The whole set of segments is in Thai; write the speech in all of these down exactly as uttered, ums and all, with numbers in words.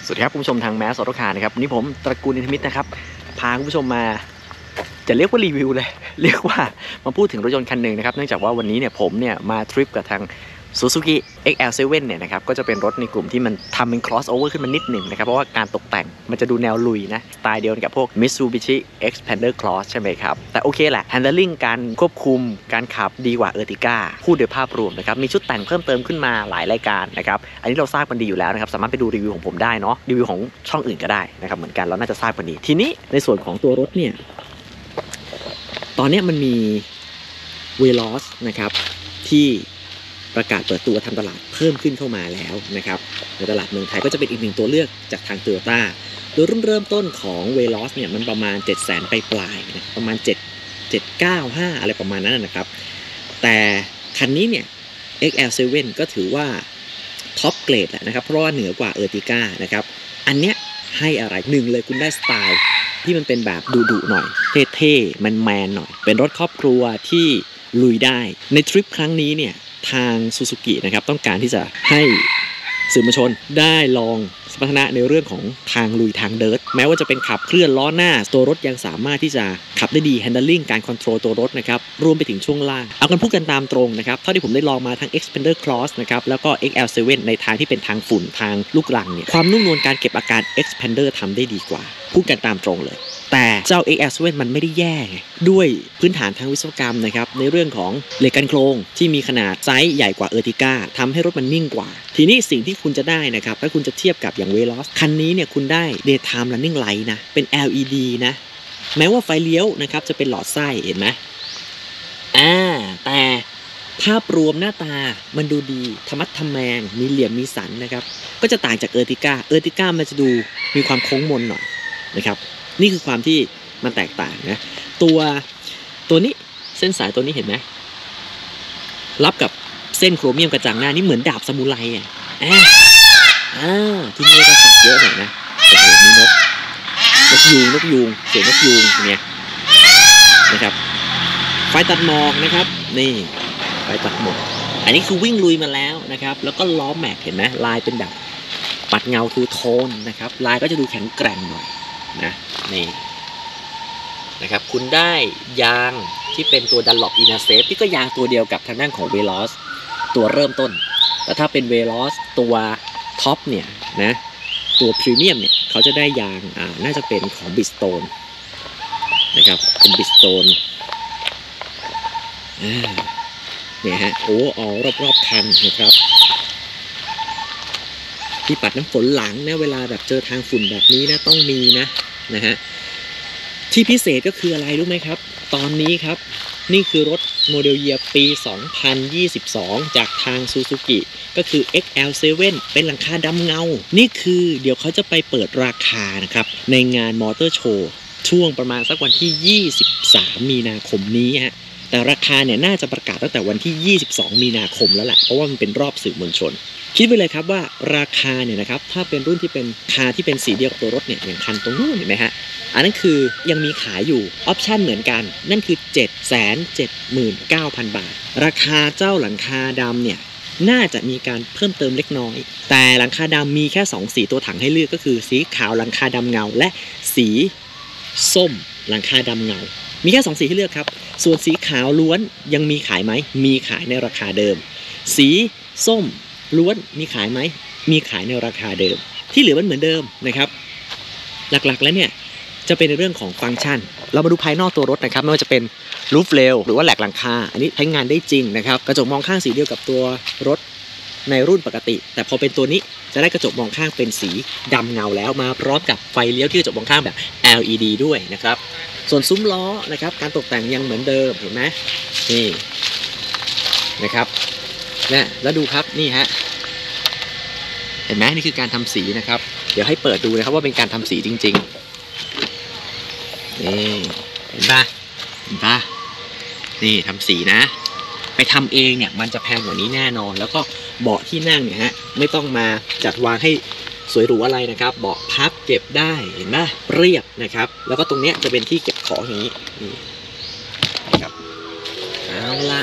สวัสดีครับคุณผู้ชมทางแมสออโต้คาร์นะครับวันนี้ผมตระกูลอินทมิตนะครับพาคุณผู้ชมมาจะเรียกว่ารีวิวเลยเรียกว่ามาพูดถึงรถยนต์คันหนึ่งนะครับเนื่องจากว่าวันนี้เนี่ยผมเนี่ยมาทริปกับทาง Suzuki เอ็กซ์ แอล เซเว่น เนี่ยนะครับก็จะเป็นรถในกลุ่มที่มันทำเป็น crossover ขึ้นมานิดหนึ่งนะครับเพราะว่าการตกแต่งมันจะดูแนวลุยนะสไตล์เดียวกับพวก Mitsubishi Xpander Cross ใช่ไหมครับแต่โอเคแหละ handling การควบคุมการขับดีกว่า Ertiga พูดโดยภาพรวมนะครับมีชุดแต่งเพิ่มเติมขึ้นมาหลายรายการนะครับอันนี้เราทราบกันดีอยู่แล้วนะครับสามารถไปดูรีวิวของผมได้เนาะรีวิวของช่องอื่นก็ได้นะครับเหมือนกันเราน่าจะทราบกันดีทีนี้ในส่วนของตัวรถเนี่ยตอนนี้มันมี Veloz นะครับที่ประกาศเปิดตัวทำตลาดเพิ่มขึ้นเข้ามาแล้วนะครับในตลาดเมืองไทยก็จะเป็นอีกหนึ่งตัวเลือกจากทาง Toyota โดยรุ่นเริ่มต้นของ Veloz เนี่ยมันประมาณ เจ็ดแสน ไปปลายนะประมาณเจ็ด เจ็ด เก้า ห้าอะไรประมาณนั้นนะครับแต่คันนี้เนี่ย เอ็กซ์ แอล เซเว่น ก็ถือว่าท็อปเกรดแหละนะครับเพราะว่าเหนือกว่า Ertiga นะครับอันเนี้ยให้อะไรหนึ่งเลยคุณได้สไตล์ที่มันเป็นแบบดุๆหน่อยเท่ๆแมนๆหน่อยเป็นรถครอบครัวที่ลุยได้ในทริปครั้งนี้เนี่ยทาง Suzuki นะครับต้องการที่จะให้สื่อมวลชนได้ลองสมรรถนะในเรื่องของทางลุยทางเดิร์ทแม้ว่าจะเป็นขับเคลื่อนล้อหน้าตัวรถยังสามารถที่จะขับได้ดี handling การ control ตัวรถนะครับรวมไปถึงช่วงล่างเอากันพูดกันตามตรงนะครับเท่าที่ผมได้ลองมาทั้ง Xpander Cross นะครับแล้วก็ เอ็กซ์ แอล เซเว่น ในทางที่เป็นทางฝุ่นทางลูกรังเนี่ยความนุ่มนวลการเก็บอาการ Xpander ทำได้ดีกว่าพูดกันตามตรงเลยแต่เจ้า เอ็กซ์ แอล เซเว่น มันไม่ได้แย่ด้วยพื้นฐานทางวิศวกรรมนะครับในเรื่องของเหล็กกันโครงที่มีขนาดไซส์ใหญ่กว่า Ertiga ทำให้รถมันนิ่งกว่าทีนี้สิ่งที่คุณจะได้นะครับถ้าคุณจะเทียบกับอย่าง Veloz คันนี้เนี่ยคุณได้ Daytime Running Light นะเป็น แอล อี ดี นะแม้ว่าไฟเลี้ยวนะครับจะเป็นหลอดไส้เห็นไหมอ่าแต่ภาพรวมหน้าตามันดูดีธรรมัดทำแมงมีเหลี่ยมมีสันนะครับก็จะต่างจาก Ertiga Ertiga มันจะดูมีความโค้งมนหน่อยนะครับนี่คือความที่มันแตกต่างนะตัวตัวนี้เส้นสายตัวนี้เห็นไหมรับกับเส้นโครเมียมกระจังหน้านี่เหมือนดาบซามูไรอ่ะอ่าอ่าที่นี่ก็สับเยอะหน่อยนะโอ้โหมีนกนกยูงนกยูงเสียงนกยูงเนี่ยนะครับไฟตัดหมอกนะครับนี่ไฟตัดหมอกอันนี้คือวิ่งลุยมาแล้วนะครับแล้วก็ล้อแม็กเห็นไหมลายเป็นแบบปัดเงาทูโทนนะครับลายก็จะดูแข็งแกร่งหน่อยนะนี่นะครับคุณได้ยางที่เป็นตัว Dunlop Inasafe ที่ก็ยางตัวเดียวกับทางด้านของ Veloz ตัวเริ่มต้นแต่ถ้าเป็น Veloz ตัวท็อปเนี่ยนะตัวพรีเมียมเนี่ยเขาจะได้ยางอ่าน่าจะเป็นของ Bridgestone นะครับเป็น Bridgestone อ่าเนี่ยฮะโอ้ออรอบๆคันนะครับที่ปัดน้ำฝนหลังนะเวลาแบบเจอทางฝุ่นแบบนี้นะต้องมีนะนะฮะที่พิเศษก็คืออะไรรู้ไหมครับตอนนี้ครับนี่คือรถโมเดลเยียร์ปีสองพันยี่สิบสองจากทาง Suzuki ก็คือ เอ็กซ์ แอล เซเว่น เป็นหลังคาดำเงานี่คือเดี๋ยวเขาจะไปเปิดราคานะครับในงานมอเตอร์โชว์ช่วงประมาณสักวันที่ยี่สิบสามมีนาคมนี้ฮะแต่ราคาเนี่ยน่าจะประกาศตั้งแต่วันที่ยี่สิบสองมีนาคมแล้วแหละเพราะว่ามันเป็นรอบสื่อมวลชนคิดไว้เลยครับว่าราคาเนี่ยนะครับถ้าเป็นรุ่นที่เป็นคาที่เป็นสีเดียวกับตัวรถเนี่ยอย่างคันตรงนู้นเห็นไหมฮะอันนั้นคือยังมีขายอยู่ออปชั่นเหมือนกันนั่นคือ เจ็ดแสนเจ็ดหมื่นเก้าพัน บาทราคาเจ้าหลังคาดำเนี่ยน่าจะมีการเพิ่มเติมเล็กน้อยแต่หลังคาดำมีแค่สองสีตัวถังให้เลือกก็คือสีขาวหลังคาดำเงาและสีส้มหลังคาดำเงามีแค่สองสีให้เลือกครับส่วนสีขาวล้วนยังมีขายไหมมีขายในราคาเดิมสีส้มล้วนมีขายไหมมีขายในราคาเดิมที่เหลือมันเหมือนเดิมนะครับหลักๆแล้วเนี่ยจะเป็นในเรื่องของฟังก์ชันเรามาดูภายนอกตัวรถนะครับไม่ว่าจะเป็นรูฟเรลหรือว่าแหลกหลังคาอันนี้ใช้งานได้จริงนะครับกระจกมองข้างสีเดียวกับตัวรถในรุ่นปกติแต่พอเป็นตัวนี้จะได้กระจกมองข้างเป็นสีดำเงาแล้วมาพร้อมกับไฟเลี้ยวที่กระจกมองข้างแบบ แอล อี ดี ด้วยนะครับส่วนซุ้มล้อนะครับการตกแต่งยังเหมือนเดิมเห็นไหมนี่นะครับนะแล้วดูครับนี่ฮะเห็นไหมนี่คือการทำสีนะครับเดี๋ยวให้เปิดดูนะครับว่าเป็นการทำสีจริงๆนี่เห็นปะเห็นปะนี่ทำสีนะไปทำเองเนี่ยมันจะแพงกว่านี้แน่นอนแล้วก็เบาะที่นั่งเนี่ยฮะไม่ต้องมาจัดวางให้สวยหรูอะไรนะครับเบาะพับเก็บได้เห็นปะเรียบนะครับแล้วก็ตรงเนี้ยจะเป็นที่เก็บของอย่างนี้นี่นะครับเอาละ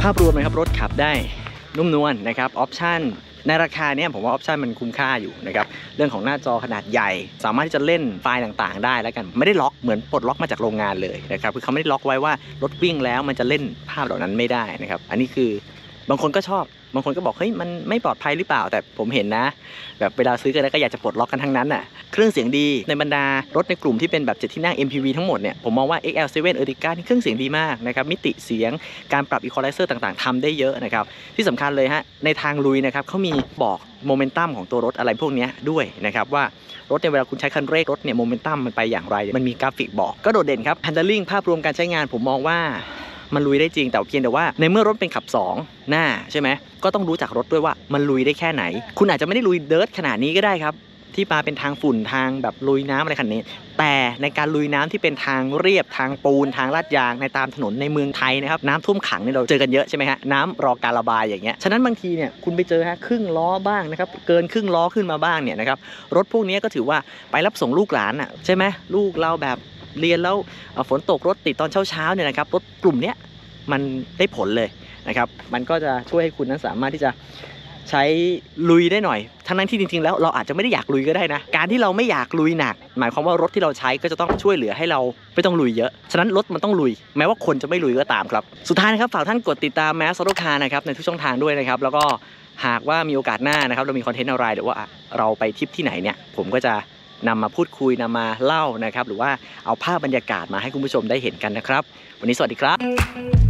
าพรวมนะครับรถขับได้นุ่มนวลนะครับออปชั่นในราคาเนี้ยผมว่าออปชันมันคุ้มค่าอยู่นะครับเรื่องของหน้าจอขนาดใหญ่สามารถที่จะเล่นไฟล์ต่างๆได้แล้วกันไม่ได้ล็อกเหมือนปลดล็อกมาจากโรงงานเลยนะครับคือเขาไม่ได้ล็อกไว้ว่ารถวิ่งแล้วมันจะเล่นภาพเหล่านั้นไม่ได้นะครับอันนี้คือบางคนก็ชอบบางคนก็บอกเฮ้ยมันไม่ปลอดภัยหรือเปล่าแต่ผมเห็นนะแบบเวลาซื้อกันแล้วก็อยากจะปลดล็อกกันทั้งนั้นน่ะเครื่องเสียงดีในบรรดารถในกลุ่มที่เป็นแบบเจ็ดที่นั่ง เอ็ม พี วี ทั้งหมดเนี่ยผมมองว่า เอ็กซ์ แอล เซเว่น Ertiga นี่เครื่องเสียงดีมากนะครับมิติเสียงการปรับ Equalizer ต่างๆทำได้เยอะนะครับที่สำคัญเลยฮะในทางลุยนะครับเขามีบอกโมเมนตัมของตัวรถอะไรพวกนี้ด้วยนะครับว่ารถในเวลาคุณใช้คันเร่งรถเนี่ยโมเมนตัมมันไปอย่างไรมันมีกราฟิกบอกก็โดดเด่นครับ Handling ภาพรวมการใช้งานผมมองว่ามันลุยได้จริงแต่เพียงแต่ว่าในเมื่อรถเป็นขับสองหน้าใช่ไหมก็ต้องรู้จักรถด้วยว่ามันลุยได้แค่ไหนคุณอาจจะไม่ได้ลุยเดิร์ทขนาดนี้ก็ได้ครับที่มาเป็นทางฝุ่นทางแบบลุยน้ำอะไรขนาดนี้แต่ในการลุยน้ำที่เป็นทางเรียบทางปูนทางลาดยางในตามถนนในเมืองไทยนะครับน้ำท่วมขังเนี่ยเราเจอกันเยอะใช่ไหมฮะน้ำรอการระบายอย่างเงี้ยฉะนั้นบางทีเนี่ยคุณไปเจอฮะครึ่งล้อบ้างนะครับเกินครึ่งล้อขึ้นมาบ้างเนี่ยนะครับรถพวกนี้ก็ถือว่าไปรับส่งลูกหลานอ่ะใช่ไหมลูกเราแบบเรียนแล้วฝนตกรถติดตอนเช้าๆเนี่ยนะครับรถกลุ่มเนี้ยมันได้ผลเลยนะครับมันก็จะช่วยให้คุณนั้นสามารถที่จะใช้ลุยได้หน่อยทั้งนั้นที่จริงๆแล้วเราอาจจะไม่ได้อยากลุยก็ได้นะการที่เราไม่อยากลุยหนักหมายความว่ารถที่เราใช้ก็จะต้องช่วยเหลือให้เราไม่ต้องลุยเยอะฉะนั้นรถมันต้องลุยแม้ว่าคนจะไม่ลุยก็ตามครับสุดท้ายนะครับฝากท่านกดติดตามแมส Auto Car นะครับในทุกช่องทางด้วยนะครับแล้วก็หากว่ามีโอกาสหน้านะครับเรามีคอนเทนต์อะไรหรือว่าเราไปทริปที่ไหนเนี่ยผมก็จะนำมาพูดคุยนำมาเล่านะครับหรือว่าเอาภาพบรรยากาศมาให้คุณผู้ชมได้เห็นกันนะครับวันนี้สวัสดีครับ